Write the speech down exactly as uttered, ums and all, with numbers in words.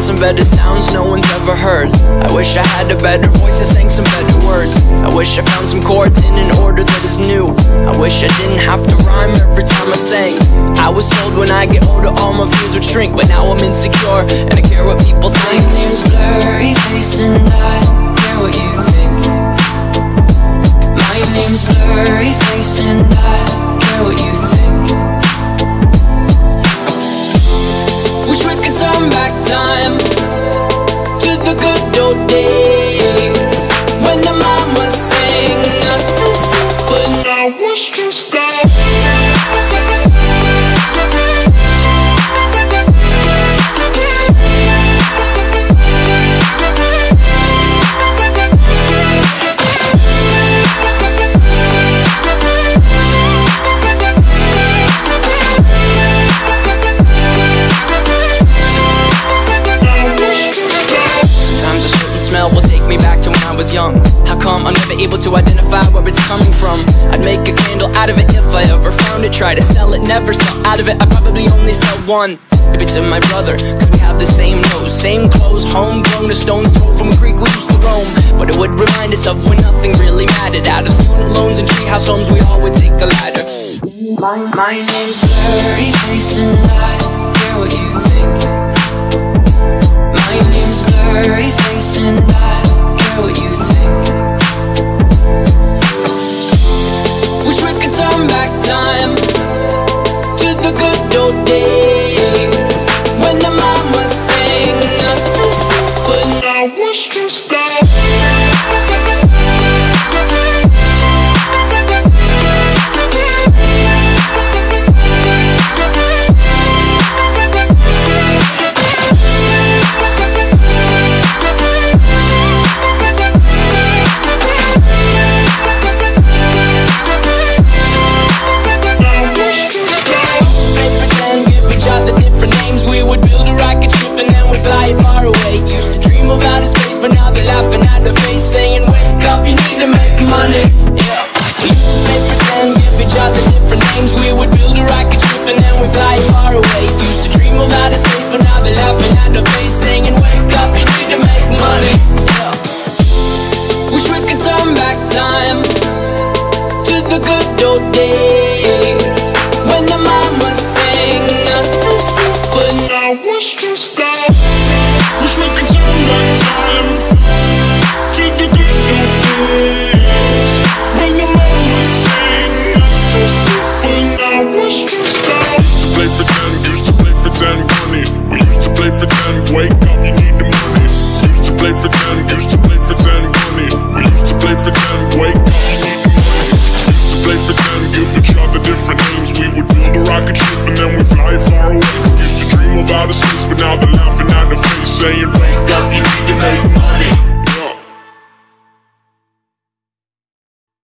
found some better sounds no one's ever heard. I wish I had a better voice that sang some better words. I wish I found some chords in an order that is new. I wish I didn't have to rhyme every time I sang. I was told when I get older all my fears would shrink, but now I'm insecure and I care what people think. My name's Blurryface and I care what you think. My name's Blurryface and I care what you think. Wish we could turn back time to the good old days when the mama sang us to sleep, but now it's just that. Will take me back to when I was young. How come I'm never able to identify where it's coming from? I'd make a candle out of it if I ever found it. Try to sell it, never sell out of it. I'd probably only sell one. Maybe to my brother, cause we have the same nose, same clothes, homegrown, a stone's throw from a creek we used to roam. But it would remind us of when nothing really mattered. Out of student loans and treehouse homes, we all would take a ladder. My, my name's Blurryface and I care what you think. My name's Blurryface and I care what you think. Wish we could turn back time to the good old days when the mama sang us to sleep, but now it's just that. Fly far away, used to dream of outer space, but now they're laughing at the face, saying wake up, you need to make money. Yeah, we used to play pretend, give each other different names. We would build a rocket ship and then we fly far away. Used to dream of outer space, but now they're laughing at the face, saying wake up, you need to make money. Yeah, wish we could turn back time to the good old days when the mama sang us to sleep, but now it's just that. Wish we could turn back time to the good old days when the mama sang us to sleep, but now it's just that. Used to play pretend, used to play pretend, money. We used to play pretend, wake up.